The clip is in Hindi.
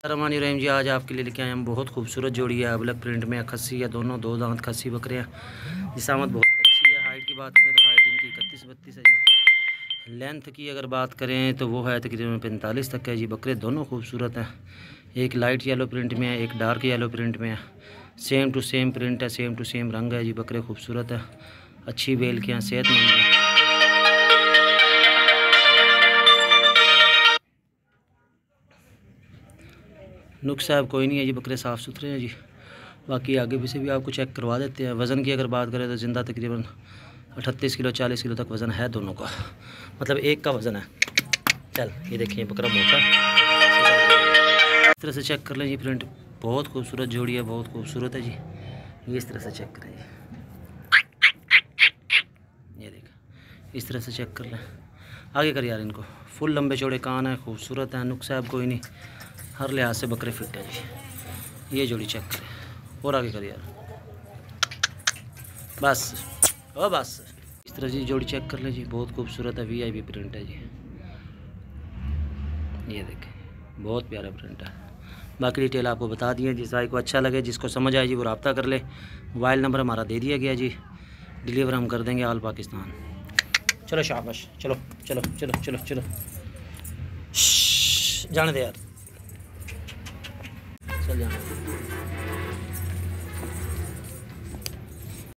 रमानी रहीम जी, आज आपके लिए लेके आए हम बहुत खूबसूरत जोड़ी है। अबलक प्रिंट में खस्सी है, दोनों दो दांत खस्सी बकरे हैं। जिसामत बहुत अच्छी है। हाइट की बात करें तो हाइट इनकी 31-32 है जी। लेंथ की अगर बात करें तो वो है तकरीबन 45 तक है जी। बकरे दोनों खूबसूरत हैं। एक लाइट येलो प्रिंट में है, एक डार्क येलो प्रिंट में है। सेम टू सेम प्रिंट है, सेम टू सेम रंग है जी। बकरे खूबसूरत है, अच्छी बेल के हैं, सेहतमंद है। नुक्स साहब कोई नहीं है जी, बकरे साफ़ सुथरे हैं जी। बाकी आगे भी से भी आपको चेक करवा देते हैं। वज़न की अगर बात करें तो ज़िंदा तकरीबन 38 किलो 40 किलो तक वज़न है दोनों का, मतलब एक का वज़न है। चल ये देखिए बकरा मोटा, इस तरह से चेक कर लें जी। प्रिंट बहुत खूबसूरत जोड़ी है, बहुत खूबसूरत है जी। ये इस तरह से चेक करें जी, ये देखें इस तरह से चेक कर लें। आगे कर यार इनको। फुल लंबे चौड़े कान है, खूबसूरत है। नुक्स साहब कोई नहीं, हर लिहाज से बकरे फिट है जी। ये जोड़ी चेक करें और आगे कर यार, बस ओ बस। इस तरह जी जोड़ी चेक कर ले जी, बहुत खूबसूरत है। वीआईपी प्रिंट है जी। ये देखें बहुत प्यारा प्रिंट है। बाकी डिटेल आपको बता दिए। जिस भाई को अच्छा लगे, जिसको समझ आए जी, वो रब्ता कर ले। मोबाइल नंबर हमारा दे दिया गया जी। डिलीवर हम कर देंगे ऑल पाकिस्तान। चलो शाबाश, चलो चलो चलो चलो चलो जाने दे यार, चल जाने दे।